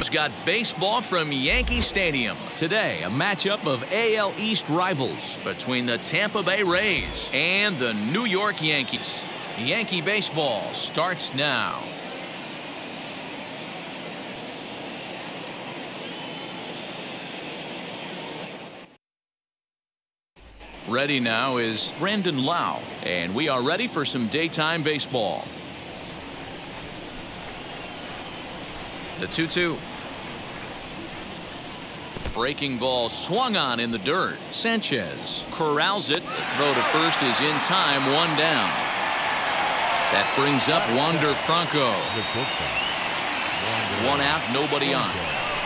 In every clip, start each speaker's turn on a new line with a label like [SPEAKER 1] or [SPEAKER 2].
[SPEAKER 1] Got baseball from Yankee Stadium. Today, a matchup of AL East rivals between the Tampa Bay Rays and the New York Yankees. Yankee baseball starts now. Ready now is Brandon Lau, and we are ready for some daytime baseball. The 2-2. Breaking ball swung on in the dirt. Sanchez corrals it. The throw to first is in time, one down. That brings up Wander Franco. One out, nobody on.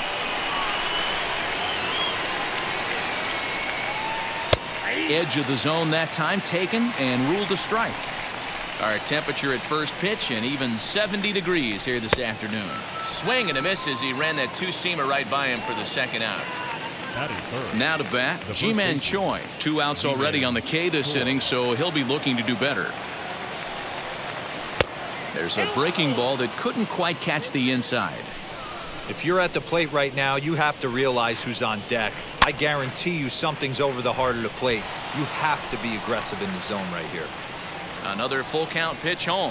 [SPEAKER 1] Edge of the zone that time taken and ruled a strike. Our temperature at first pitch and even 70 degrees here this afternoon. Swing and a miss as he ran that two-seamer right by him for the second out. Now to bat, Ji-Man Choi. 2 outs already on the K this inning, so he'll be looking to do better. There's a breaking ball that couldn't quite catch the inside.
[SPEAKER 2] If you're at the plate right now, you have to realize who's on deck. I guarantee you something's over the heart of the plate. You have to be aggressive in the zone right here.
[SPEAKER 1] Another full count pitch home.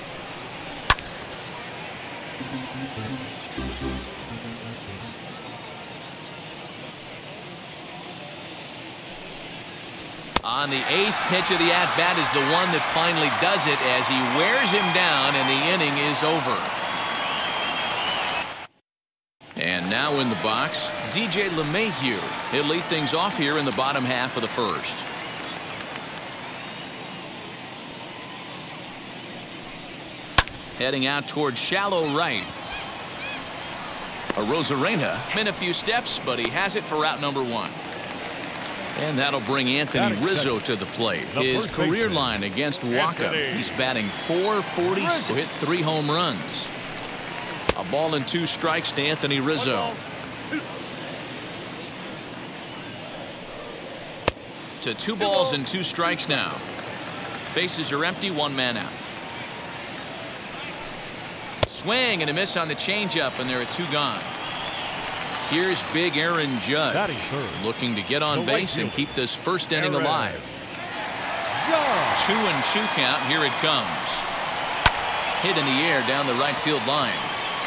[SPEAKER 1] On the 8th pitch of the at-bat is the one that finally does it as he wears him down and the inning is over. And now in the box, DJ LeMahieu. He'll lead things off here in the bottom half of the first. Heading out towards shallow right. Arozarena in a few steps, but he has it for route number 1. And that'll bring Anthony Rizzo to the plate. His career line against Waka. He's batting .446. Hit 3 home runs. A ball and 2 strikes to Anthony Rizzo. To 2 balls and 2 strikes now. Bases are empty, 1 man out. Swing and a miss on the changeup, and there are 2 gone. Here's big Aaron Judge looking to get on base and keep this first inning alive. 2-2 count. Here it comes. Hit in the air down the right field line.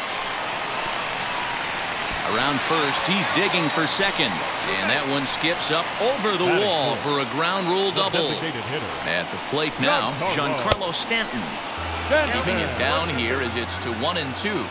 [SPEAKER 1] Around first, he's digging for second. And that one skips up over the wall for a ground rule double. At the plate now, Giancarlo Stanton. Keeping it down here as it's to 1-2.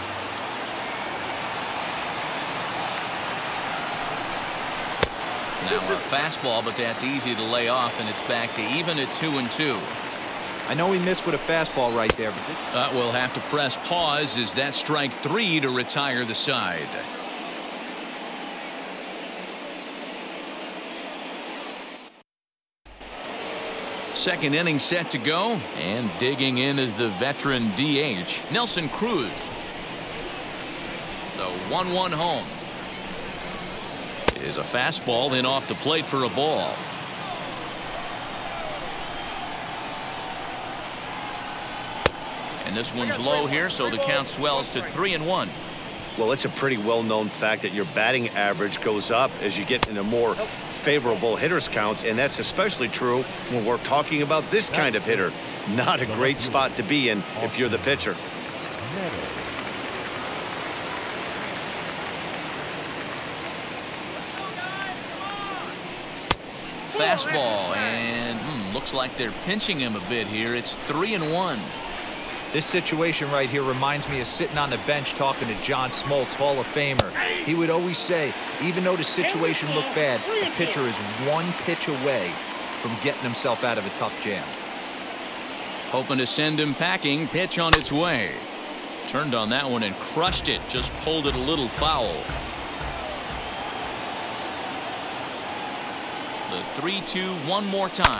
[SPEAKER 1] Now a fastball, but that's easy to lay off, and it's back to even at 2-2.
[SPEAKER 2] I know he missed with a fastball right there, but
[SPEAKER 1] we'll have to press pause as that strike 3 to retire the side. Second inning set to go, and digging in is the veteran DH, Nelson Cruz. The 1-1 home. Is a fastball, then off the plate for a ball. And this one's low here, so the count swells to 3-1.
[SPEAKER 3] Well, it's a pretty well-known fact that your batting average goes up as you get into more favorable hitters counts, and that's especially true when we're talking about this kind of hitter. Not a great spot to be in if you're the pitcher.
[SPEAKER 1] Fastball, and looks like they're pinching him a bit here. It's 3-1.
[SPEAKER 2] This situation right here reminds me of sitting on the bench talking to John Smoltz, Hall of Famer. He would always say, even though the situation looked bad, a pitcher is 1 pitch away from getting himself out of a tough jam.
[SPEAKER 1] Hoping to send him packing. Pitch on its way. Turned on that one and crushed it. Just pulled it a little foul. The 3-2 one more time.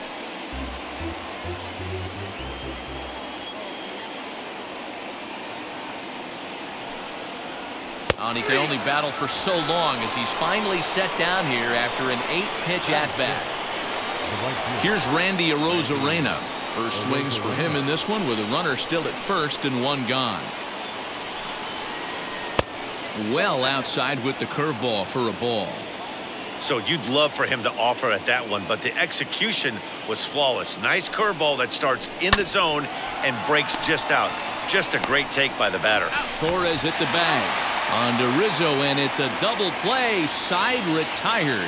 [SPEAKER 1] And he can only battle for so long as he's finally set down here after an 8-pitch at-bat. Here's Randy Arozarena. First swings for him in this one with a runner still at first and 1 gone. well outside with the curveball for a ball.
[SPEAKER 3] So you'd love for him to offer at that one, but the execution was flawless. Nice curveball that starts in the zone and breaks just out. Just a great take by the batter.
[SPEAKER 1] Torres at the bag. On to Rizzo, and it's a double play. Side retired.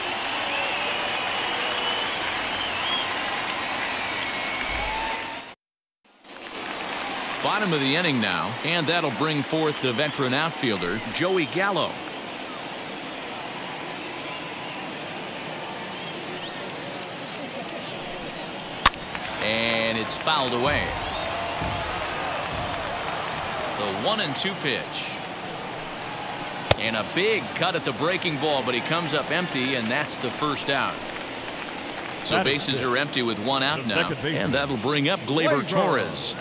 [SPEAKER 1] Bottom of the inning now, and that'll bring forth the veteran outfielder, Joey Gallo. And it's fouled away. The 1-2 pitch. And a big cut at the breaking ball, but he comes up empty, and that's the first out. So bases are empty with one out now, and that'll bring up Gleyber Torres.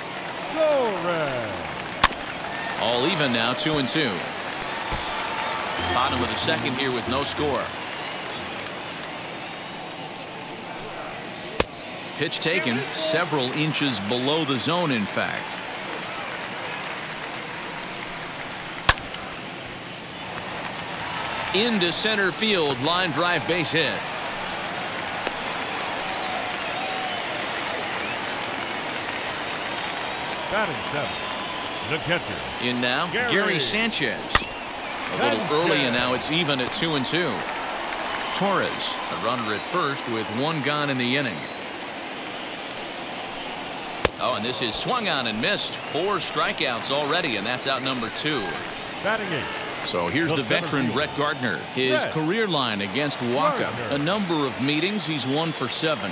[SPEAKER 1] All even now, 2-2. Bottom of the second here with no score. Pitch taken several inches below the zone, in fact. Into center field, line drive, base hit.
[SPEAKER 4] Batting seventh, the catcher.
[SPEAKER 1] In now, Gary Sanchez. A little early, and now it's even at 2-2. Torres, a runner at first with one gone in the inning. Oh, and this is swung on and missed. 4 strikeouts already, and that's out number 2.
[SPEAKER 4] Batting eighth.
[SPEAKER 1] So here's the veteran Brett Gardner. His career line against Wacha. A number of meetings. He's 1 for 7.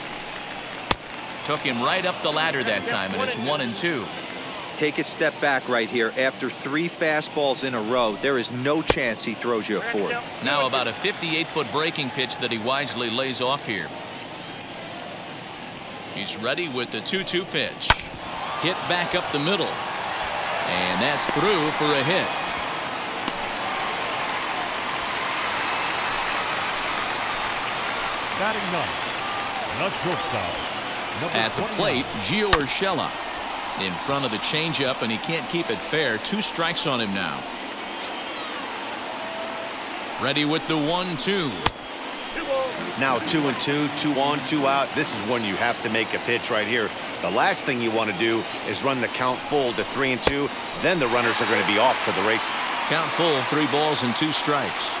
[SPEAKER 1] Took him right up the ladder that time, and it's 1-2.
[SPEAKER 2] Take a step back right here. After 3 fastballs in a row, there is no chance he throws you a 4th.
[SPEAKER 1] Now about a 58-foot breaking pitch that he wisely lays off here. He's ready with the 2-2 pitch. Hit back up the middle. And that's through for a hit.
[SPEAKER 4] Batting ninth, the shortstop.
[SPEAKER 1] At the plate, Gio Urshela. In front of the changeup, and he can't keep it fair. 2 strikes on him now. Ready with the 1-2.
[SPEAKER 3] Now 2-2, 2 on, 2 out. This is when you have to make a pitch right here. The last thing you want to do is run the count full to 3-2. Then the runners are going to be off to the races.
[SPEAKER 1] Count full, 3 balls and 2 strikes.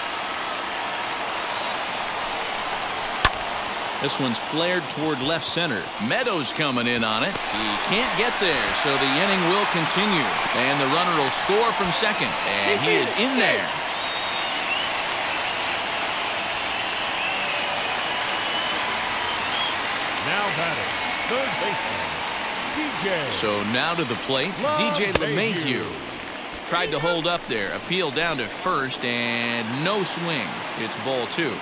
[SPEAKER 1] This one's flared toward left center. Meadows coming in on it. He can't get there, so the inning will continue. And the runner will score from second. And he is in there.
[SPEAKER 4] Now batting, third baseman, DJ.
[SPEAKER 1] So now to the plate, DJ LeMahieu. Tried to hold up there. Appeal down to first, and no swing. It's ball 2.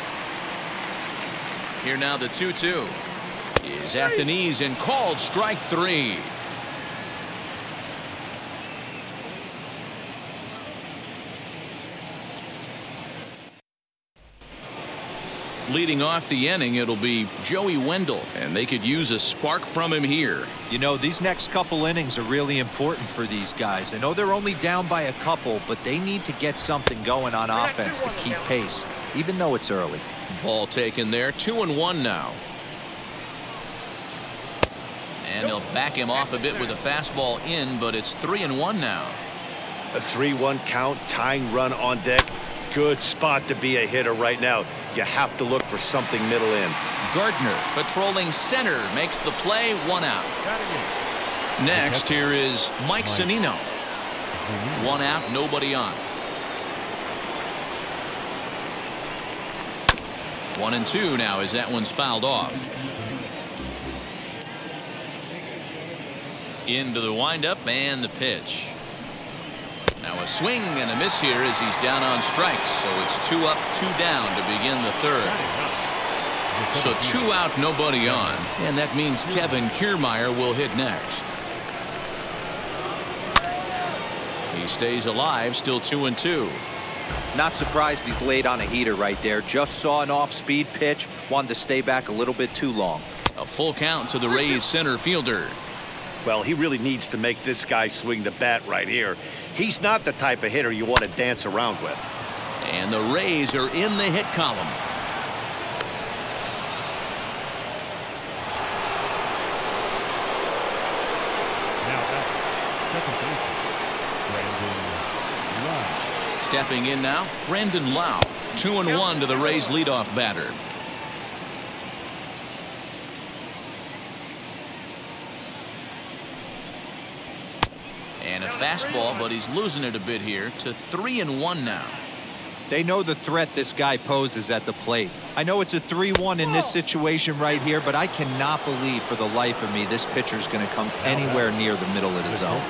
[SPEAKER 1] Here now the 2-2 is at the knees and called strike 3. Leading off the inning, it'll be Joey Wendell, and they could use a spark from him here.
[SPEAKER 2] You know, these next couple innings are really important for these guys. I know they're only down by a couple, but they need to get something going on offense to keep pace, even though it's early.
[SPEAKER 1] Ball taken there. 2-1 now. And they'll back him off a bit with a fastball in, but it's 3-1 now.
[SPEAKER 3] A 3-1 count, tying run on deck. Good spot to be a hitter right now. You have to look for something middle in.
[SPEAKER 1] Gardner patrolling center makes the play, 1 out. Next here is Mike Zunino. 1 out, nobody on. 1-2 now as that one's fouled off. Into the windup and the pitch. Now a swing and a miss here as he's down on strikes. So it's 2 up, 2 down to begin the third. So 2 out, nobody on. And that means Kevin Kiermaier will hit next. He stays alive, still 2-2.
[SPEAKER 2] Not surprised he's laid on a heater right there. Just saw an off-speed pitch. Wanted to stay back a little bit too long.
[SPEAKER 1] A full count to the Rays center fielder.
[SPEAKER 3] Well, he really needs to make this guy swing the bat right here. He's not the type of hitter you want to dance around with.
[SPEAKER 1] And the Rays are in the hit column.
[SPEAKER 4] Now back, second baseman, Brandon Lowe.
[SPEAKER 1] Stepping in now, Brandon Lowe. 2-1 to the Rays leadoff batter. And a fastball, but he's losing it a bit here to 3-1 now.
[SPEAKER 2] They know the threat this guy poses at the plate. I know it's a 3-1 in this situation right here, but I cannot believe for the life of me this pitcher is going to come anywhere near the middle of the zone.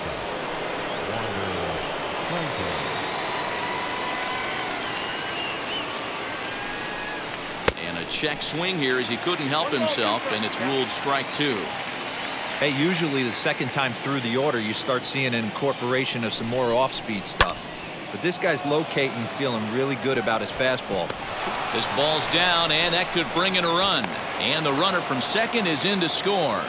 [SPEAKER 1] And a check swing here as he couldn't help himself, and it's ruled strike 2.
[SPEAKER 2] Hey, usually the second time through the order, you start seeing an incorporation of some more off-speed stuff. But this guy's locating, feeling really good about his fastball.
[SPEAKER 1] This ball's down, and that could bring in a run. And the runner from second is in to score.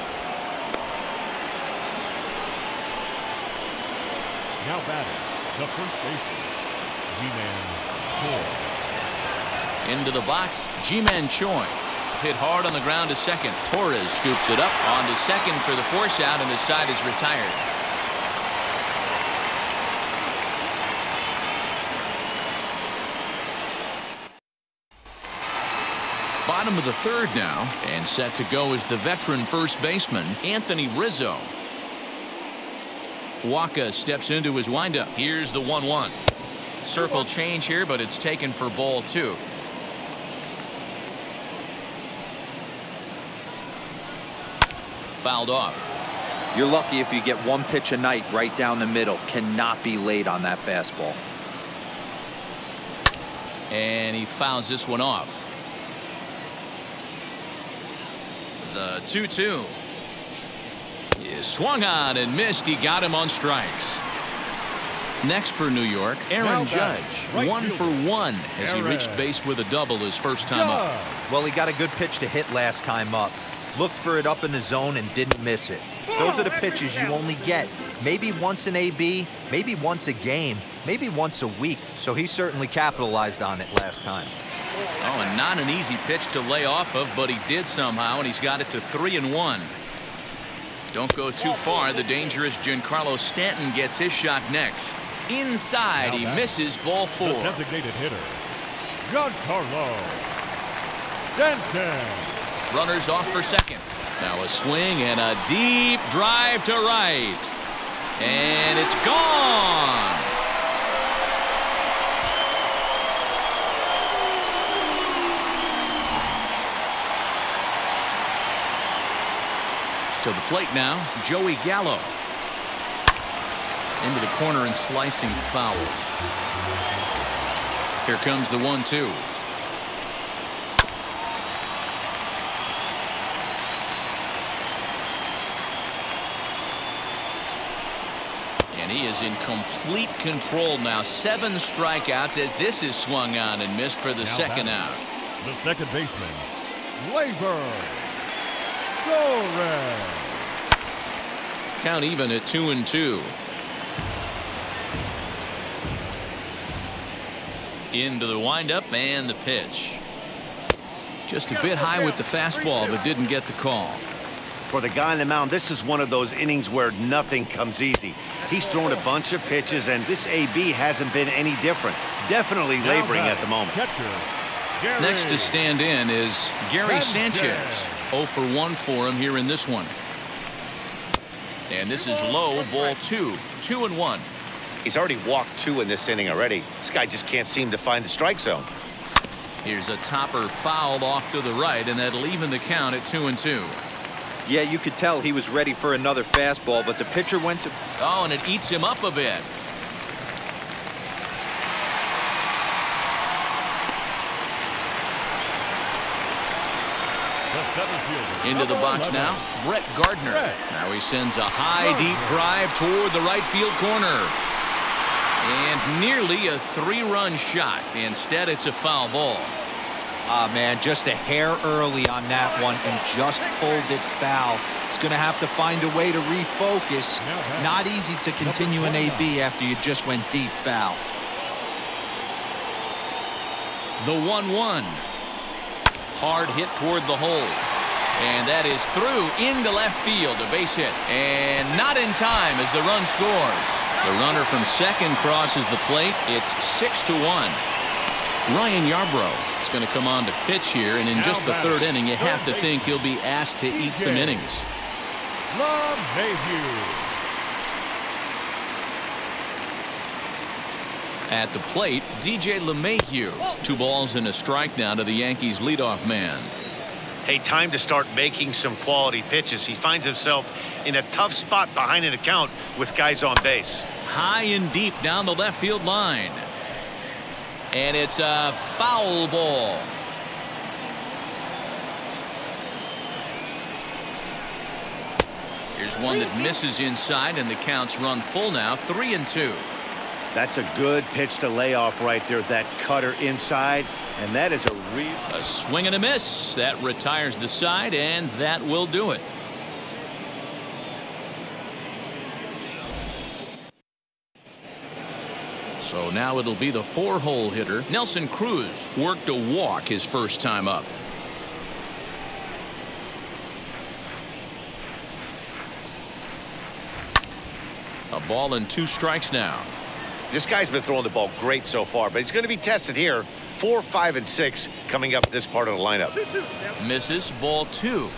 [SPEAKER 4] Now batting, the first baseman, Ji-Man Choi.
[SPEAKER 1] Into the box, Ji-Man Choi. Hit hard on the ground to second. Torres scoops it up onto second for the force out, and the side is retired. Bottom of the third now, and set to go is the veteran first baseman, Anthony Rizzo. Wacha steps into his windup. Here's the 1-1. Circle change here, but it's taken for ball 2. Fouled off.
[SPEAKER 2] You're lucky if you get one pitch a night right down the middle. Cannot be late on that fastball.
[SPEAKER 1] And he fouls this one off. The 2-2 is swung on and missed. He got him on strikes. Next for New York, Aaron Judge. 1 for 1 as he reached base with a double his first time up.
[SPEAKER 2] Well, he got a good pitch to hit last time up. Looked for it up in the zone and didn't miss it. Those are the pitches you only get maybe once an AB, maybe once a game, maybe once a week. So he certainly capitalized on it last time.
[SPEAKER 1] Oh, and not an easy pitch to lay off of, but he did somehow, and he's got it to 3-1. Don't go too far. The dangerous Giancarlo Stanton gets his shot next. Inside, he misses ball 4.
[SPEAKER 4] The designated hitter, Giancarlo Stanton.
[SPEAKER 1] Runners off for second. Now a swing and a deep drive to right. And it's gone. To the plate now, Joey Gallo. Into the corner and slicing foul. Here comes the 1-2. And he is in complete control now. 7 strikeouts as this is swung on and missed for the second out.
[SPEAKER 4] The second baseman, Gleyber Torres.
[SPEAKER 1] Count even at 2-2. Into the windup and the pitch. Just a bit high with the fastball, but didn't get the call.
[SPEAKER 3] For the guy on the mound, this is one of those innings where nothing comes easy. He's thrown a bunch of pitches, and this AB hasn't been any different. Definitely laboring at the moment.
[SPEAKER 1] Next to stand in is Gary Sanchez. 0 for 1 for him here in this one. And this is low, ball 2. 2-1.
[SPEAKER 3] He's already walked 2 in this inning already. This guy just can't seem to find the strike zone.
[SPEAKER 1] Here's a topper fouled off to the right, and that'll even the count at 2-2.
[SPEAKER 2] Yeah, you could tell he was ready for another fastball, but the pitcher went to...
[SPEAKER 1] Oh, and it eats him up a bit. Into the box now, Brett Gardner. Now he sends a high, deep drive toward the right field corner. And nearly a 3-run shot. Instead, it's a foul ball.
[SPEAKER 2] Ah, man, just a hair early on that one and just pulled it foul. He's going to have to find a way to refocus. Not easy to continue an AB after you just went deep foul.
[SPEAKER 1] The 1-1. Hard hit toward the hole. And that is through into left field, a base hit. And not in time as the run scores. The runner from second crosses the plate. It's 6-1. Ryan Yarbrough is going to come on to pitch here, and in just the third inning, you have to think he'll be asked to eat some innings. At the plate, DJ LeMahieu. 2 balls and a strike now to the Yankees leadoff man.
[SPEAKER 3] Hey, time to start making some quality pitches. He finds himself in a tough spot behind an account with guys on base.
[SPEAKER 1] High and deep down the left field line. And it's a foul ball. Here's one that misses inside, and the count's run full now, 3-2.
[SPEAKER 3] That's a good pitch to lay off right there. That cutter inside, and that is a
[SPEAKER 1] swing and a miss. That retires the side, and that will do it. So now it'll be the 4-hole hitter. Nelson Cruz worked a walk his first time up. A ball and 2 strikes now.
[SPEAKER 3] This guy's been throwing the ball great so far, but he's going to be tested here. 4, 5, and 6 coming up this part of the lineup.
[SPEAKER 1] Misses, ball 2.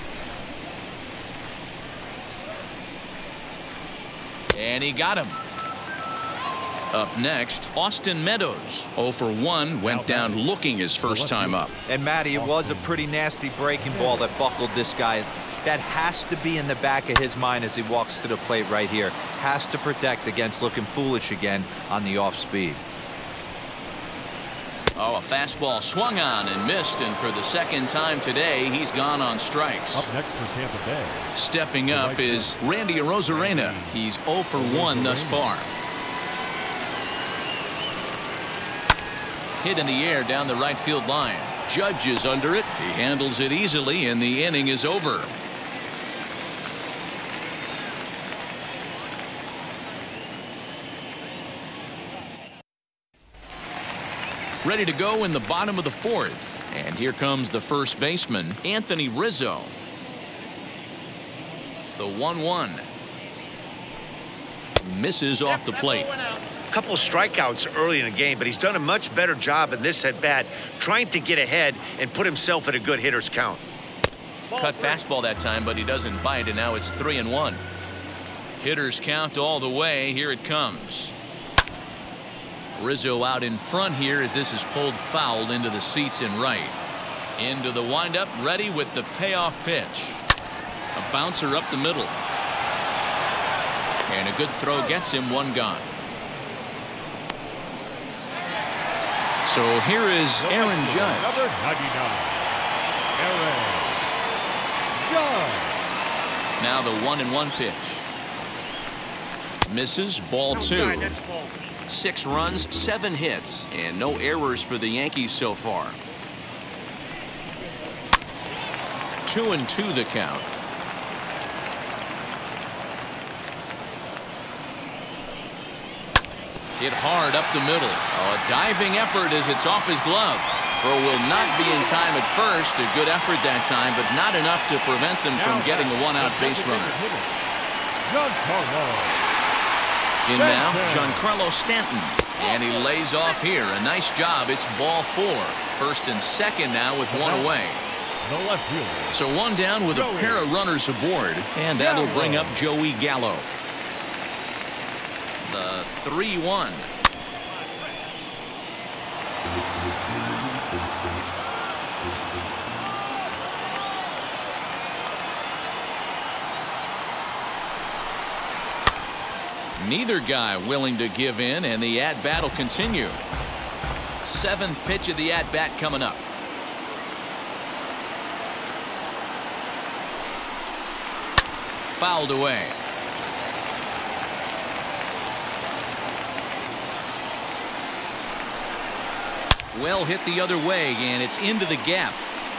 [SPEAKER 1] And he got him. Up next, Austin Meadows. 0 for 1, went down looking his first time up.
[SPEAKER 2] And Matty, it was a pretty nasty breaking ball that buckled this guy. That has to be in the back of his mind as he walks to the plate right here. Has to protect against looking foolish again on the off speed.
[SPEAKER 1] Oh, a fastball swung on and missed, and for the second time today, he's gone on strikes.
[SPEAKER 4] Up next for Tampa Bay.
[SPEAKER 1] Stepping up is Randy Arozarena. He's 0 for 1 thus far. Hit in the air down the right field line. Judge is under it. He handles it easily, and the inning is over. Ready to go in the bottom of the 4th. And here comes the first baseman, Anthony Rizzo. The 1-1. Misses off the plate.
[SPEAKER 3] A couple of strikeouts early in the game, but he's done a much better job in this at-bat, trying to get ahead and put himself in a good hitter's count.
[SPEAKER 1] Cut fastball that time, but he doesn't bite, and now it's 3-1. Hitter's count all the way. Here it comes. Rizzo out in front here as this is pulled foul into the seats in right. Into the windup, ready with the payoff pitch. A bouncer up the middle. And a good throw gets him 1 gone. So here is Aaron Judge.
[SPEAKER 4] Number 99, Aaron Judge.
[SPEAKER 1] Now the 1-1 pitch. Misses, ball 2. 6 runs, 7 hits, and no errors for the Yankees so far. 2-2 the count. Hit hard up the middle. Oh, a diving effort as it's off his glove. Throw will not be in time at first. A good effort that time, but not enough to prevent them from getting a 1-out base runner.
[SPEAKER 4] Giancarlo.
[SPEAKER 1] In now, Giancarlo Stanton. And he lays off here. A nice job. It's ball 4. First and second now with 1 away.
[SPEAKER 4] The left fielder.
[SPEAKER 1] So 1 down with a pair of runners aboard. And that'll bring up Joey Gallo. The 3-1. Neither guy willing to give in, and the at-bat will continue. 7th pitch of the at-bat coming up. Fouled away. Well hit the other way, and it's into the gap.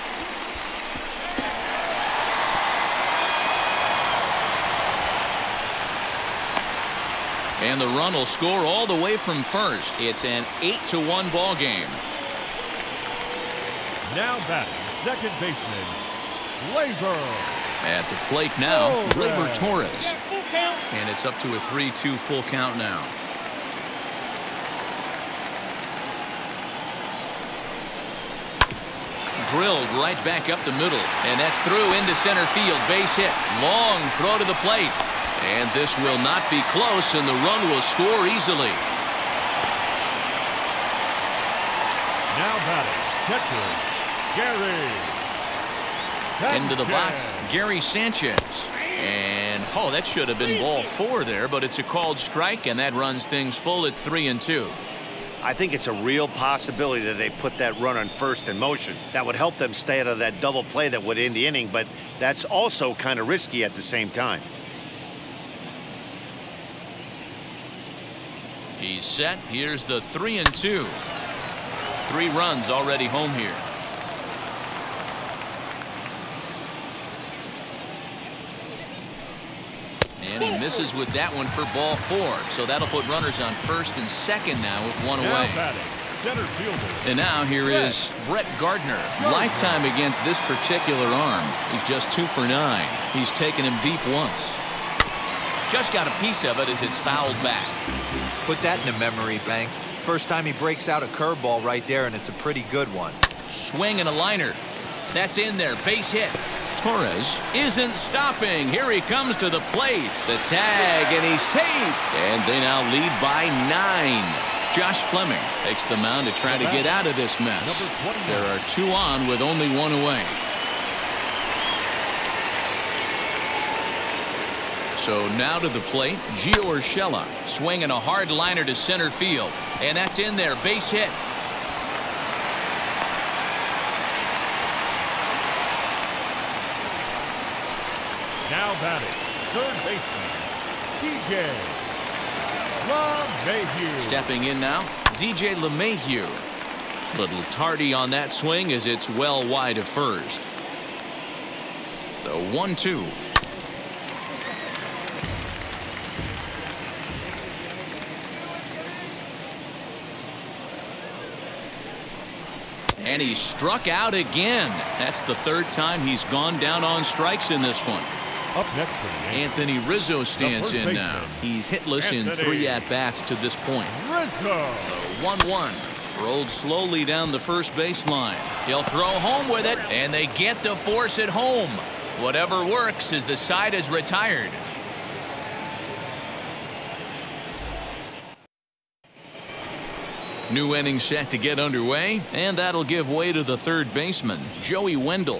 [SPEAKER 1] And the run will score all the way from first. It's an 8-1 ball game.
[SPEAKER 4] Now batting, second baseman, Gleyber.
[SPEAKER 1] At the plate now, Gleyber
[SPEAKER 4] Torres.
[SPEAKER 1] Torres. And it's up to a 3-2 full count now. Drilled right back up the middle, and that's through into center field. Base hit. Long throw to the plate. And this will not be close, and the run will score easily.
[SPEAKER 4] Now batting, catcher, Gary Sanchez.
[SPEAKER 1] Into the box, Gary Sanchez. And, oh, that should have been ball 4 there, but it's a called strike, and that runs things full at 3-2.
[SPEAKER 3] I think it's a real possibility that they put that run on first in motion. That would help them stay out of that double play that would end the inning, but that's also kind of risky at the same time.
[SPEAKER 1] He's set. Here's the 3-2. 3 runs already home here. And he misses with that one for ball 4. So that'll put runners on first and second now with one away.
[SPEAKER 4] Center fielder.
[SPEAKER 1] And now here is Brett Gardner. Lifetime against this particular arm. He's just 2 for 9. He's taken him deep once. Just got a piece of it as it's fouled back.
[SPEAKER 2] Put that in a memory bank. First time he breaks out a curveball right there, and it's a pretty good one.
[SPEAKER 1] Swing and a liner. That's in there. Base hit. Torres isn't stopping. Here he comes to the plate. The tag, and he's safe. And they now lead by 9. Josh Fleming takes the mound to try to get out of this mess. There are 2 on with only 1 away. So now to the plate, Gio Urshela swinging a hard liner to center field. And that's in there. Base hit.
[SPEAKER 4] Now batting, third baseman, DJ LeMahieu.
[SPEAKER 1] Stepping in now, DJ LeMahieu. Little tardy on that swing as it's well wide of first. The 1-2. And he struck out again. That's the 3rd time he's gone down on strikes in this one.
[SPEAKER 4] Up next for the
[SPEAKER 1] Anthony Rizzo stands in now. He's hitless in 3 at-bats to this point.
[SPEAKER 4] Rizzo.
[SPEAKER 1] 1-1. Rolled slowly down the first baseline. He'll throw home with it, and they get the force at home. Whatever works as the side is retired. New inning set to get underway, and that'll give way to the 3rd baseman, Joey Wendell.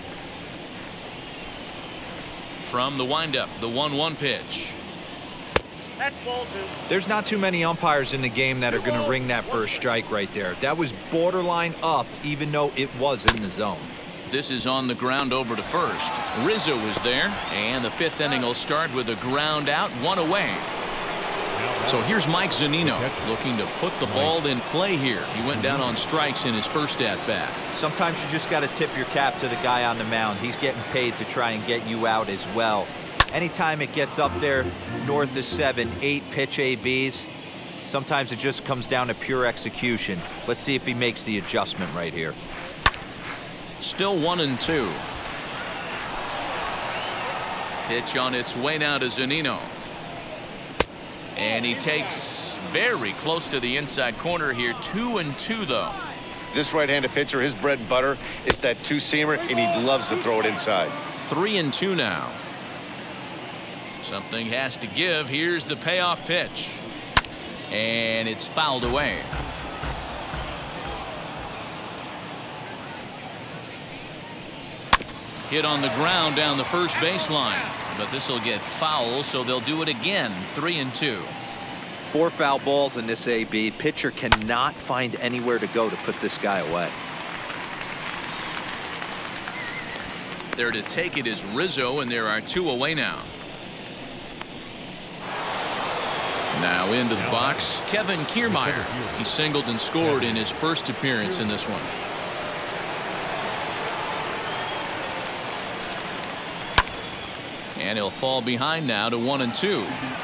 [SPEAKER 1] From the windup, the 1-1 pitch.
[SPEAKER 5] That's ball 2.
[SPEAKER 2] There's not too many umpires in the game that are going to ring that first strike right there. That was borderline up, even though it was in the zone.
[SPEAKER 1] This is on the ground over to first. Rizzo is there, and the 5th inning will start with a ground out, 1 away. So here's Mike Zunino looking to put the ball in play here. He went down on strikes in his first at-bat.
[SPEAKER 2] Sometimes you just got to tip your cap to the guy on the mound. He's getting paid to try and get you out as well. Anytime it gets up there north of 7, 8 pitch ABs, sometimes it just comes down to pure execution. Let's see if he makes the adjustment right here.
[SPEAKER 1] Still 1-2. Pitch on its way now to Zunino. And he takes very close to the inside corner here. 2-2 though.
[SPEAKER 3] This right-handed pitcher, his bread and butter is that 2-seamer, and he loves to throw it inside.
[SPEAKER 1] 3-2 now. Something has to give. Here's the payoff pitch. And it's fouled away. Hit on the ground down the first baseline. But this will get foul, so they'll do it again. 3-2.
[SPEAKER 2] 4 foul balls in this AB. Pitcher cannot find anywhere to go to put this guy away.
[SPEAKER 1] There to take it is Rizzo, and there are 2 away now. Now into the box, Kevin Kiermaier. He singled and scored in his first appearance in this one. And he'll fall behind now to 1-2.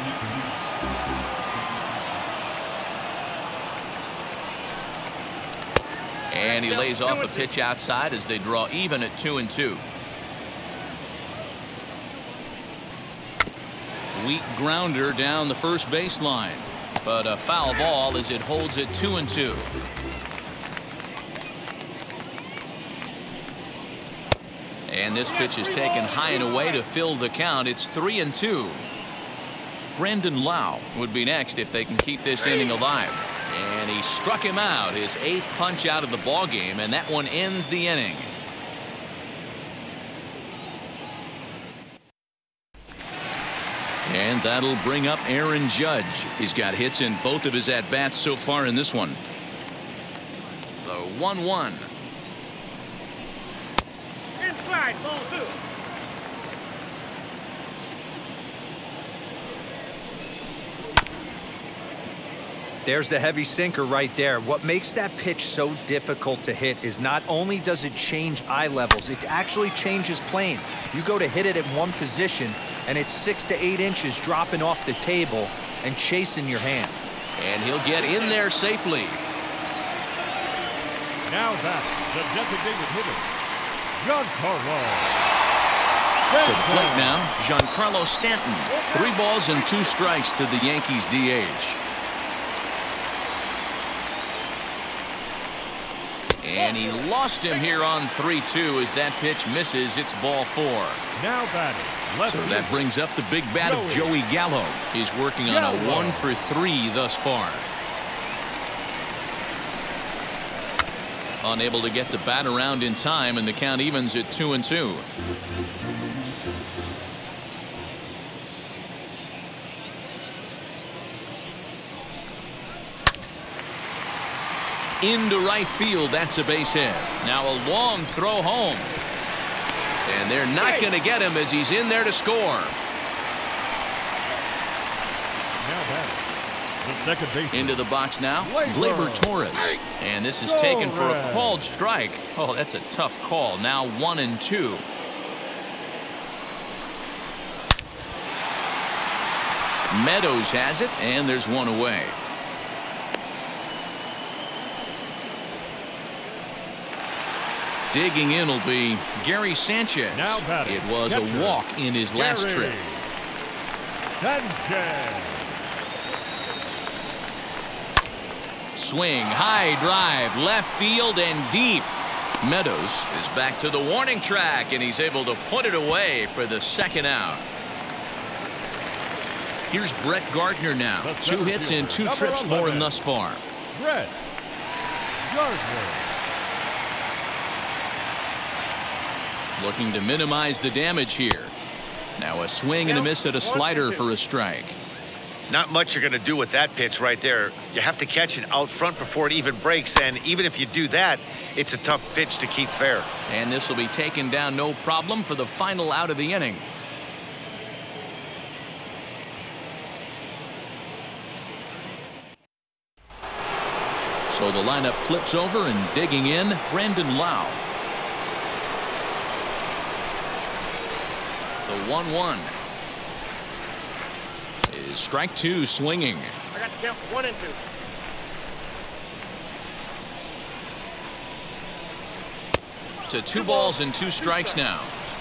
[SPEAKER 1] And he lays off a pitch outside as they draw even at 2-2. Weak grounder down the first baseline, but a foul ball as it holds it 2-2. And this pitch is taken high and away to fill the count. It's 3-2. Brandon Lowe would be next if they can keep this inning alive. And he struck him out, his 8th punch out of the ball game, and that one ends the inning. And that'll bring up Aaron Judge. He's got hits in both of his at-bats so far in this one. The 1-1.
[SPEAKER 5] Inside, ball 2.
[SPEAKER 2] There's the heavy sinker right there. What makes that pitch so difficult to hit is not only does it change eye levels, it actually changes plane. You go to hit it at one position, and it's 6 to 8 inches dropping off the table and chasing your hands.
[SPEAKER 1] And he'll get in there safely.
[SPEAKER 4] Now back, the designated hitter, Giancarlo.
[SPEAKER 1] To the plate now, Giancarlo Stanton. 3 balls and 2 strikes to the Yankees DH. And he lost him here on 3-2 as that pitch misses. It's ball 4.
[SPEAKER 4] Now batting.
[SPEAKER 1] So that brings up the big bat of Joey Gallo. He's working on a 1 for 3 thus far. Unable to get the bat around in time, and the count evens at 2-2. Into right field, that's a base hit. Now a long throw home. And they're not going to get him as he's in there to score.
[SPEAKER 4] Now batting, the second baseman.
[SPEAKER 1] Into the box now, Gleyber Torres. And this is taken for a called strike. Oh, that's a tough call. Now 1-2. Meadows has it, and there's one away. Digging in will be Gary Sanchez.
[SPEAKER 4] Now batting,
[SPEAKER 1] it was a walk in his last trip.
[SPEAKER 4] Sanchez.
[SPEAKER 1] Swing, high drive, left field and deep. Meadows is back to the warning track, and he's able to put it away for the second out. Here's Brett Gardner now. 2 hits and 2 trips for him thus far.
[SPEAKER 4] Brett Gardner.
[SPEAKER 1] Looking to minimize the damage here. Now a swing and a miss at a slider for a strike.
[SPEAKER 3] Not much you're going to do with that pitch right there. You have to catch it out front before it even breaks, and even if you do that, it's a tough pitch to keep fair.
[SPEAKER 1] And this will be taken down no problem for the final out of the inning. So the lineup flips over, and digging in, Brandon Lowe. The 1-1 is strike 2 swinging.
[SPEAKER 5] I got to count 1 and 2.
[SPEAKER 1] To 2 balls and 2 strikes now.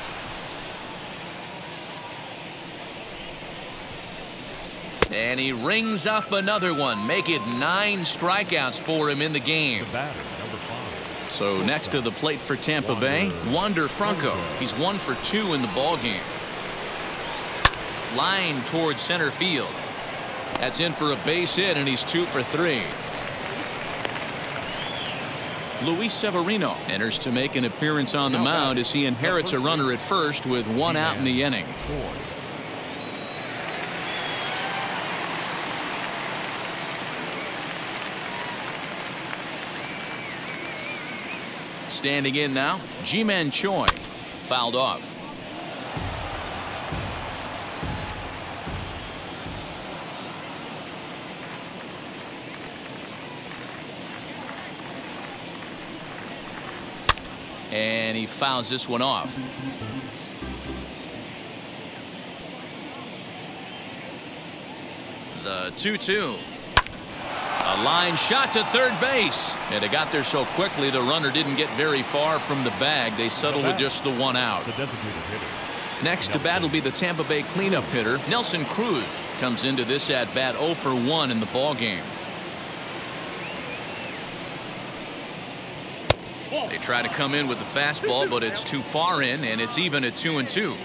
[SPEAKER 1] And he rings up another one. Make it 9 strikeouts for him in the game. So next to the plate for Tampa Bay, Wander Franco. He's 1 for 2 in the ball game. Line towards center field. That's in for a base hit, and he's 2 for 3. Luis Severino enters to make an appearance on the mound as he inherits a runner at first with 1 out in the inning. Standing in now, Ji-Man Choi. Fouled off. And he fouls this one off. The 2-2. A line shot to third base. And it got there so quickly the runner didn't get very far from the bag. They settled with just the one out.
[SPEAKER 4] The designated hitter.
[SPEAKER 1] Next to bat will be the Tampa Bay cleanup hitter. Nelson Cruz comes into this at bat 0 for 1 in the ball game. They try to come in with the fastball, but it's too far in, and it's even at 2-2.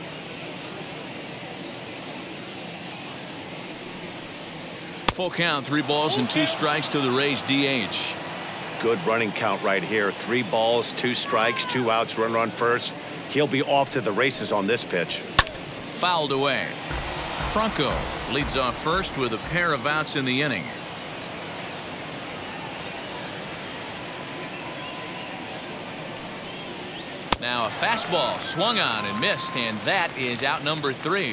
[SPEAKER 1] Full count, 3 balls and 2 strikes to the Rays DH.
[SPEAKER 3] Good running count right here. 3 balls, 2 strikes, 2 outs, runner on first. He'll be off to the races on this pitch.
[SPEAKER 1] Fouled away. Franco leads off first with a pair of outs in the inning. Now a fastball swung on and missed, and that is out number 3.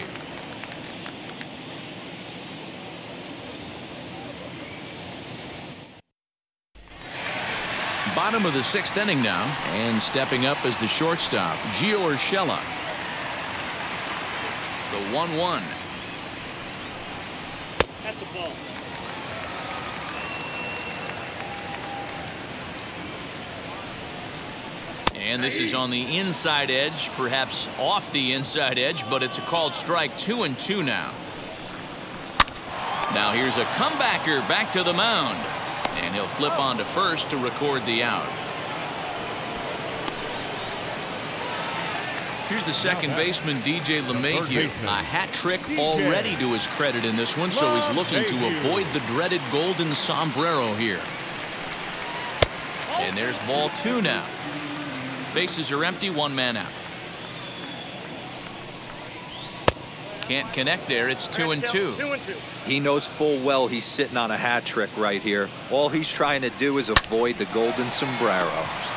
[SPEAKER 1] Bottom of the 6th inning now, and stepping up as the shortstop, Gio Urshela. The 1-1.
[SPEAKER 5] That's a ball.
[SPEAKER 1] And this is on the inside edge, perhaps off the inside edge, but it's a called strike. 2-2 now. Now here's a comebacker back to the mound. And he'll flip on to first to record the out. Here's the second baseman, DJ LeMahieu. A hat trick already to his credit in this one, so he's looking to avoid the dreaded golden sombrero here. And there's ball 2 now. Bases are empty, 1 man out. Can't connect there. It's 2-2.
[SPEAKER 2] He knows full well he's sitting on a hat trick right here. All he's trying to do is avoid the golden sombrero.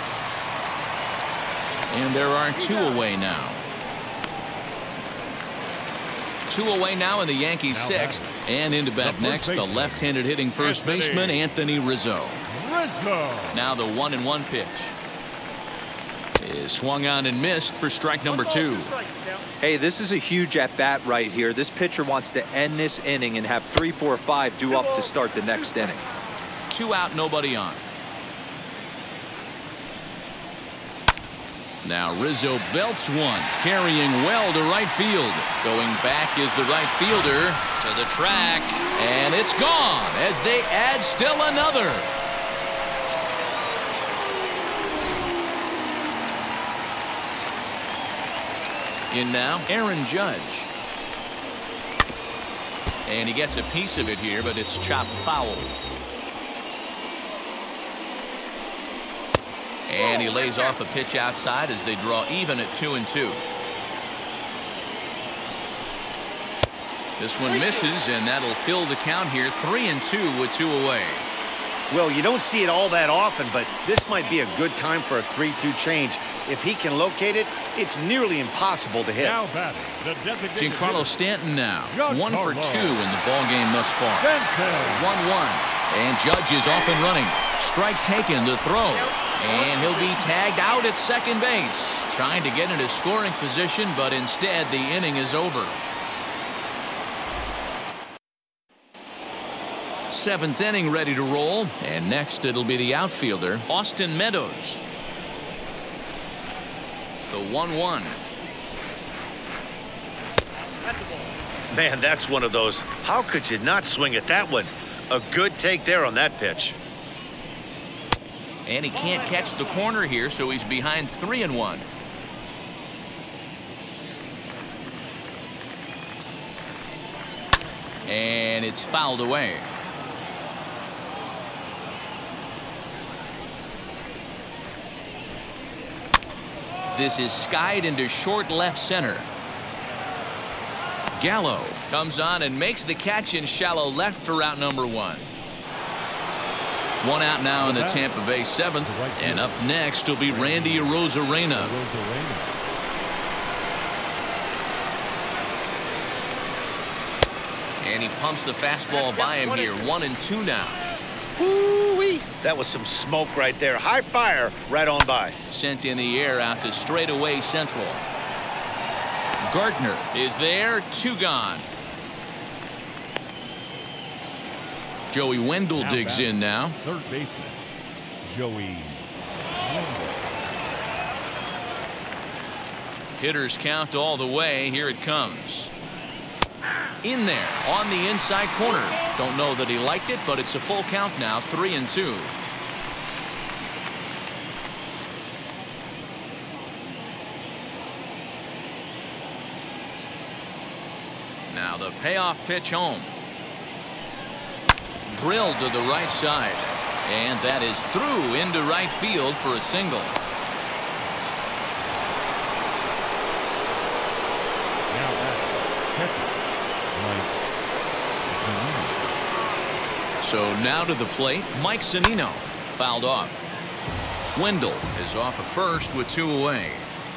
[SPEAKER 1] And there are 2 away now. 2 away now in the Yankees' 6th. And into bat next, the left-handed hitting first baseman, Anthony Rizzo. Now the 1-1 pitch is swung on and missed for strike number 2.
[SPEAKER 2] Hey, this is a huge at-bat right here. This pitcher wants to end this inning and have 3, 4, 5 due up to start the next inning.
[SPEAKER 1] 2 out, nobody on. Now Rizzo belts one, carrying well to right field. Going back is the right fielder to the track, and it's gone as they add still another. In now, Aaron Judge. And he gets a piece of it here, but it's chopped foul. And he lays off a pitch outside as they draw even at 2-2. This one misses, and that'll fill the count here. 3-2 with 2 away.
[SPEAKER 3] Well, you don't see it all that often, but this might be a good time for a 3-2 change. If he can locate it, it's nearly impossible to hit.
[SPEAKER 4] Now batting, the designated
[SPEAKER 1] Giancarlo Stanton now.
[SPEAKER 4] Giancarlo.
[SPEAKER 1] 1 for 2 in the ball game thus far. 1-1. And Judge is off and running. Strike taken to throw. And he'll be tagged out at second base. Trying to get into scoring position, but instead the inning is over. 7th inning ready to roll. And next it'll be the outfielder, Austin Meadows. The 1-1.
[SPEAKER 3] Man, that's one of those. How could you not swing at that one? A good take there on that pitch.
[SPEAKER 1] And he can't catch the corner here, so he's behind 3-1. And it's fouled away. This is skied into short left center. Gallo comes on and makes the catch in shallow left for out number 1. 1 out now in the Tampa Bay 7th, and up next will be Randy Arozarena. And he pumps the fastball by him here. 1-2 now.
[SPEAKER 3] Woo-wee. That was some smoke right there. High fire right on by.
[SPEAKER 1] Sent in the air out to straightaway central. Gardner is there. 2 gone. Joey Wendell digs in now.
[SPEAKER 4] Third baseman, Joey Wendell.
[SPEAKER 1] Hitters count all the way. Here it comes. In there on the inside corner. Don't know that he liked it, but it's a full count now. 3-2. Now the payoff pitch home. Drilled to the right side. And that is through into right field for a single.
[SPEAKER 4] Now catcher, Mike Zunino.
[SPEAKER 1] So now to the plate, Mike Zunino. Fouled off. Wendell is off of first with 2 away.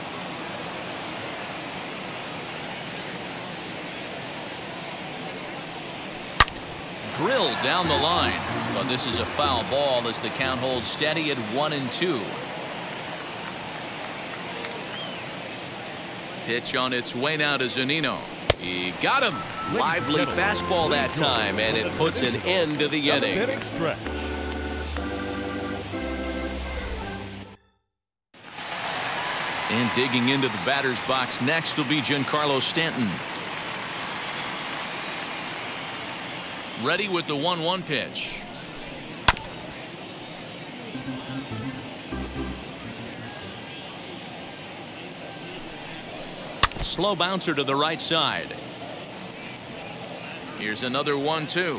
[SPEAKER 1] Drilled down the line, but this is a foul ball as the count holds steady at 1-2. Pitch on its way now to Zunino. He got him. Lively fastball that time, and it puts an end to the inning. And digging into the batter's box next will be Giancarlo Stanton. Ready with the 1-1 pitch. Slow bouncer to the right side. Here's another 1-2.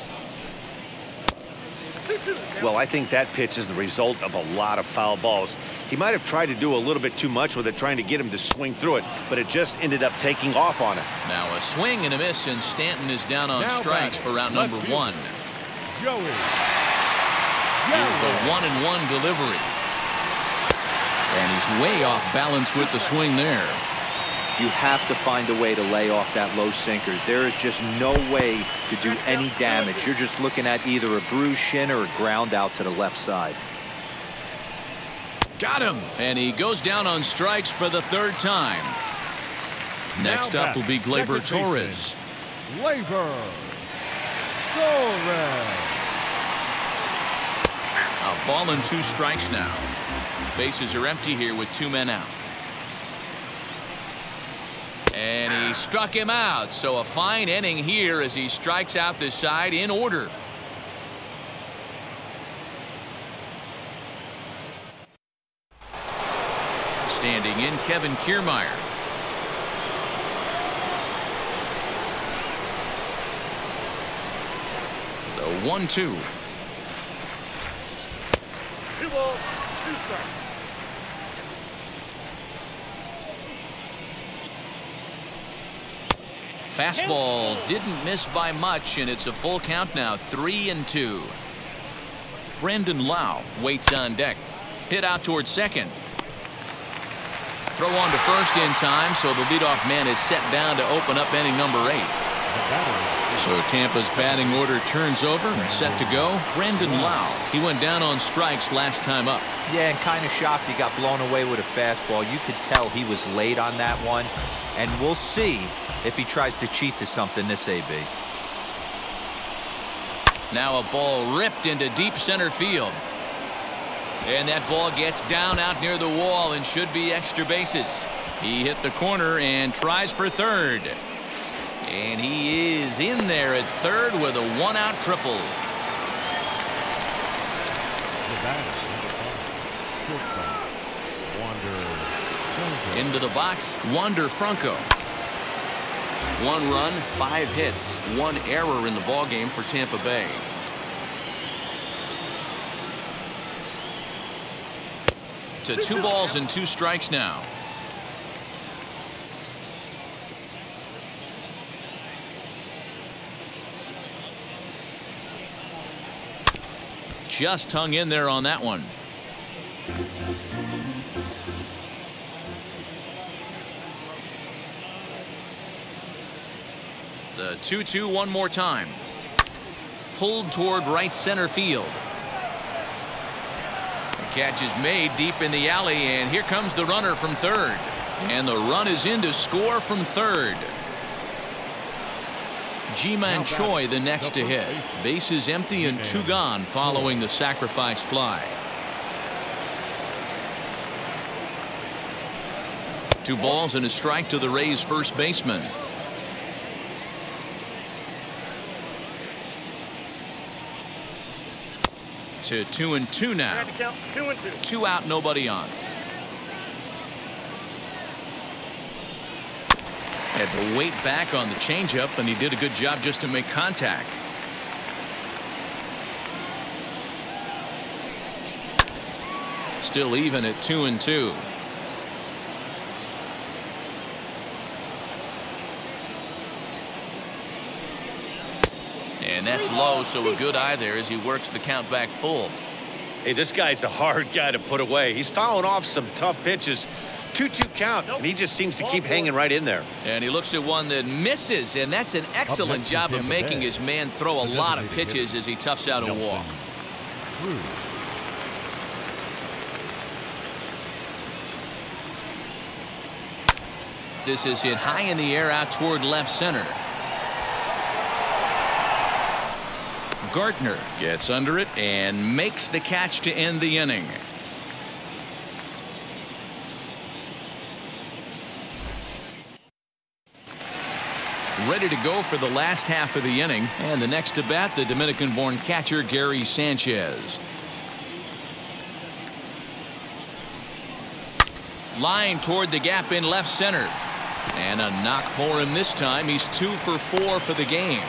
[SPEAKER 3] Well, I think that pitch is the result of a lot of foul balls. He might have tried to do a little bit too much with it, trying to get him to swing through it, but it just ended up taking off on him.
[SPEAKER 1] Now a swing and a miss, and Stanton is down on strikes for round number 1.
[SPEAKER 4] Joey.
[SPEAKER 1] Here's the 1-1 delivery. And he's way off balance with the swing there.
[SPEAKER 2] You have to find a way to lay off that low sinker. There is just no way to do any damage. You're just looking at either a bruised shin or a ground out to the left side.
[SPEAKER 1] Got him. And he goes down on strikes for the 3rd time. Next up will be Gleyber Torres.
[SPEAKER 4] Gleyber Torres.
[SPEAKER 1] A ball and 2 strikes now. Bases are empty here with 2 men out. And he struck him out. So a fine inning here as he strikes out the side in order. Standing in, Kevin Kiermaier. The 1-2.
[SPEAKER 5] 2 balls, 2 strikes.
[SPEAKER 1] Fastball didn't miss by much, and it's a full count now. 3-2. Brandon Lau waits on deck. Hit out towards second. Throw on to first in time, so the leadoff man is set down to open up inning number 8. So Tampa's batting order turns over and set to go. Brandon Lau. He went down on strikes last time up.
[SPEAKER 2] Yeah, and kind of shocked he got blown away with a fastball. You could tell he was late on that one. And we'll see if he tries to cheat to something this AB.
[SPEAKER 1] Now a ball ripped into deep center field. And that ball gets down out near the wall and should be extra bases. He hit the corner and tries for third. And he is in there at third with a 1-out triple. Into the box, Wander Franco. 1 run, 5 hits, 1 error in the ballgame for Tampa Bay. To 2 balls and 2 strikes now. Just hung in there on that one. The 2-2 one more time. Pulled toward right center field. catch is made deep in the alley, and here comes the runner from third. And the run is in to score from third. Ji-Man Choi the next to hit. Bases empty and 2 gone following the sacrifice fly. 2 balls and a strike to the Rays first baseman. To 2-2 now. 2 out, nobody on. Had to wait back on the changeup, and he did a good job just to make contact. Still even at 2-2. And that's low, so a good eye there as he works the count back full.
[SPEAKER 3] Hey, this guy's a hard guy to put away. He's fouling off some tough pitches. 2-2 count, and he just seems to keep hanging right in there.
[SPEAKER 1] And he looks at one that misses, and that's an excellent job of making his man throw a lot of pitches as he toughs out a walk. This is hit high in the air out toward left center. Gardner gets under it and makes the catch to end the inning. Ready to go for the last half of the inning, and the next to bat, the Dominican-born catcher Gary Sanchez. Line toward the gap in left center, and a knock for him this time. He's 2 for 4 for the game.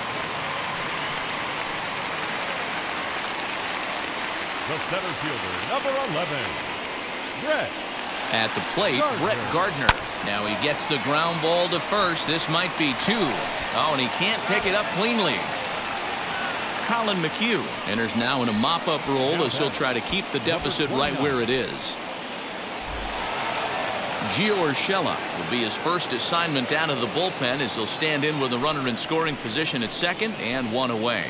[SPEAKER 4] The center fielder, number 11, Brett.
[SPEAKER 1] At the plate, Brett Gardner. Now he gets the ground ball to first. This might be 2. Oh, and he can't pick it up cleanly. Colin McHugh enters now in a mop-up role as he'll try to keep the deficit right where it is. Gio Urshela will be his first assignment down to the bullpen as he'll stand in with a runner in scoring position at second and 1 away.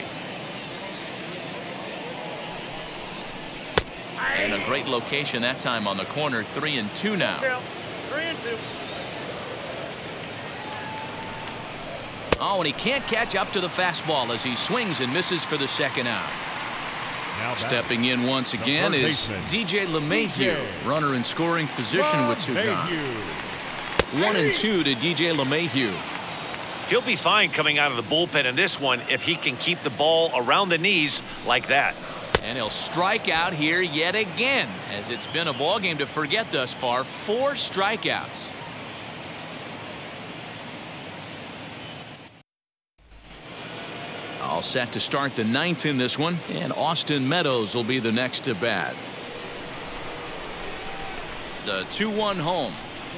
[SPEAKER 1] And a great location that time on the corner. 3-2 now.
[SPEAKER 5] 3-2.
[SPEAKER 1] Oh, and he can't catch up to the fastball as he swings and misses for the second out. Stepping in once again is DJ LeMahieu, runner in scoring position with 2 gone. 1-2 to DJ LeMahieu.
[SPEAKER 3] He'll be fine coming out of the bullpen in this one if he can keep the ball around the knees like that.
[SPEAKER 1] And he'll strike out here yet again, as it's been a ball game to forget thus far. 4 strikeouts. All set to start the 9th in this one, and Austin Meadows will be the next to bat. The 2-1 home.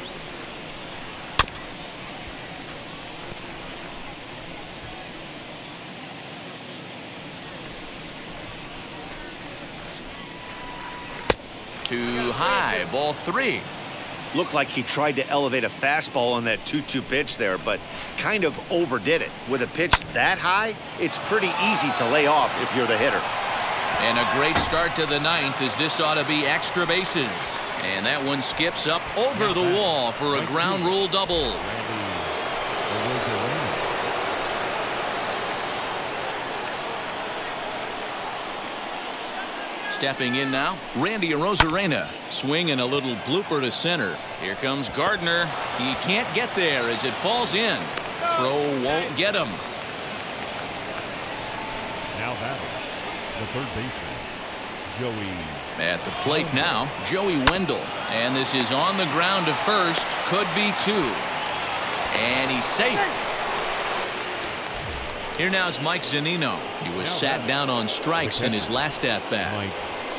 [SPEAKER 1] Too high, ball 3.
[SPEAKER 3] Looked like he tried to elevate a fastball on that 2-2 pitch there, but kind of overdid it. With a pitch that high, it's pretty easy to lay off if you're the hitter.
[SPEAKER 1] And a great start to the 9th, as this ought to be extra bases. And that one skips up over the wall for a ground rule double. Stepping in now, Randy Arozarena. Swing and a little blooper to center. Here comes Gardner. He can't get there as it falls in. Throw won't get him.
[SPEAKER 4] Now batting, the third baseman, Joey.
[SPEAKER 1] At the plate now, Joey Wendell. And this is on the ground to first. Could be 2. And he's safe. Here now is Mike Zunino. He was sat down on strikes in his last at-bat.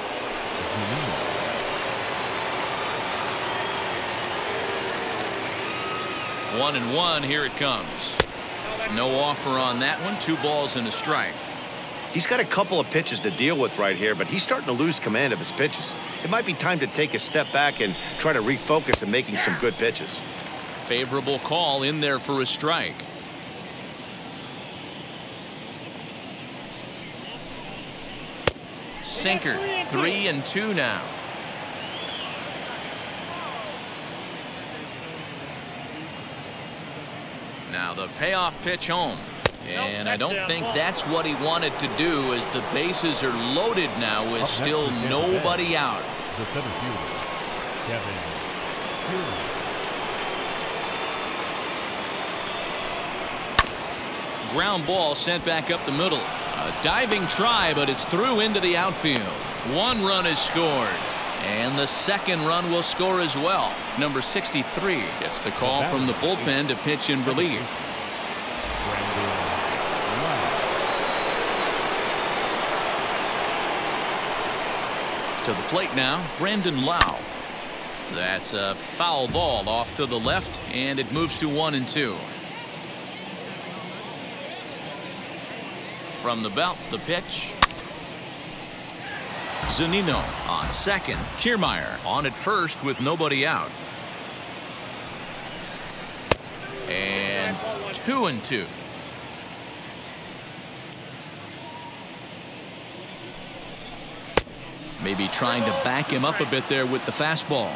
[SPEAKER 1] 1-1, here it comes. No offer on that one. 2 balls and a strike.
[SPEAKER 3] He's got a couple of pitches to deal with right here, but he's starting to lose command of his pitches. It might be time to take a step back and try to refocus on making some good pitches.
[SPEAKER 1] Favorable call in there for a strike. Sinker. 3-2 now. Now the payoff pitch home. And I don't think that's what he wanted to do, as the bases are loaded now with still nobody out.
[SPEAKER 4] The center fielder, Kevin Kearney.
[SPEAKER 1] Ground ball sent back up the middle. A diving try, but it's through into the outfield. 1 run is scored. And the second run will score as well. Number 63 gets the call from the bullpen to pitch in relief. To the plate now, Brandon Lowe. That's a foul ball off to the left, and it moves to 1-2. From the belt, the pitch. Zunino on second. Kiermaier on at first with nobody out. And 2-2. Maybe trying to back him up a bit there with the fastball.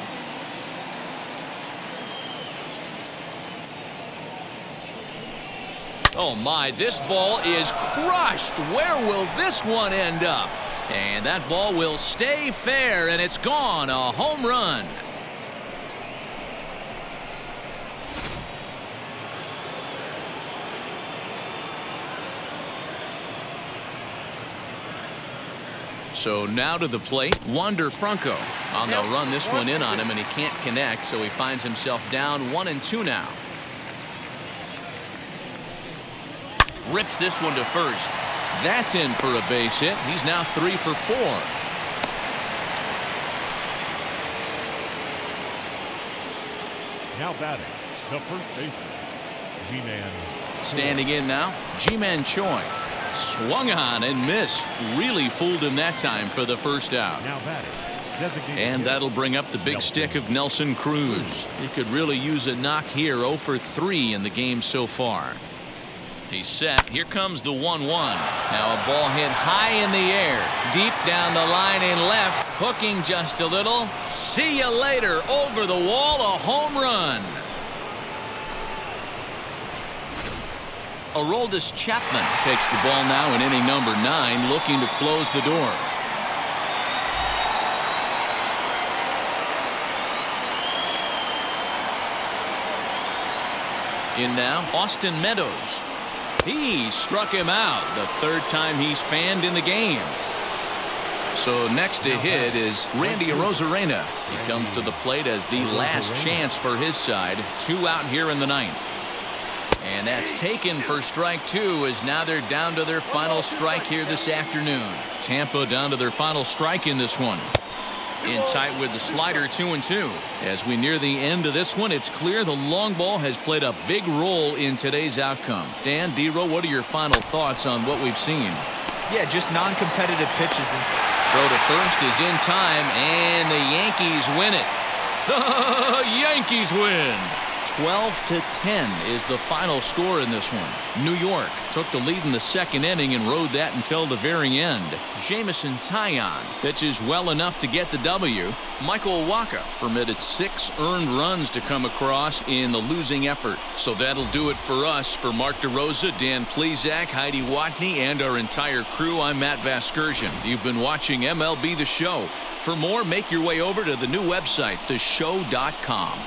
[SPEAKER 1] Oh my, this ball is crushed. Where will this one end up? And that ball will stay fair, and it's gone. A home run. So now to the plate, Wander Franco. And they'll run this one in on him, and he can't connect, so he finds himself down 1-2 now. Rips this one to first. That's in for a base hit. He's now 3 for 4.
[SPEAKER 4] Now batting, the first baseman, Ji-Man.
[SPEAKER 1] Standing in now, Ji-Man Choi. Swung on and missed. Really fooled him that time for the first out.
[SPEAKER 4] Now batting, designated.
[SPEAKER 1] And that'll bring up the big stick of Nelson Cruz. He could really use a knock here. 0 for 3 in the game so far. He's set. Here comes the 1-1. Now a ball hit high in the air, deep down the line in left, hooking just a little. See you later. Over the wall, a home run. Aroldis Chapman takes the ball now in inning number 9, looking to close the door. In now, Austin Meadows. He struck him out, the third time he's fanned in the game. So next to hit is Randy Arozarena. He comes to the plate as the last chance for his side. 2 out here in the 9th. And that's taken for strike 2, as now they're down to their final strike here this afternoon. Tampa down to their final strike in this one. In tight with the slider, 2-2. As we near the end of this one, it's clear the long ball has played a big role in today's outcome. Dan, D-Row, what are your final thoughts on what we've seen?
[SPEAKER 2] Yeah, just non-competitive pitches.
[SPEAKER 1] Throw to first is in time, and the Yankees win it. The Yankees win. 12-10 is the final score in this one. New York took the lead in the second inning and rode that until the very end. Jameson Taillon pitches well enough to get the W. Michael Wacha permitted 6 earned runs to come across in the losing effort. So that'll do it for us. For Mark DeRosa, Dan Plesac, Heidi Watney, and our entire crew, I'm Matt Vasgersian. You've been watching MLB The Show. For more, make your way over to the new website, theshow.com.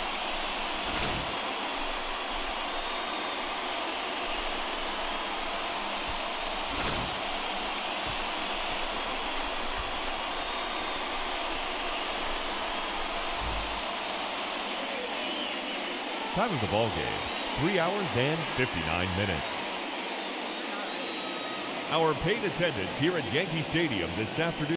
[SPEAKER 4] Time of the ball game, 3 hours and 59 minutes. Our paid attendance here at Yankee Stadium this afternoon.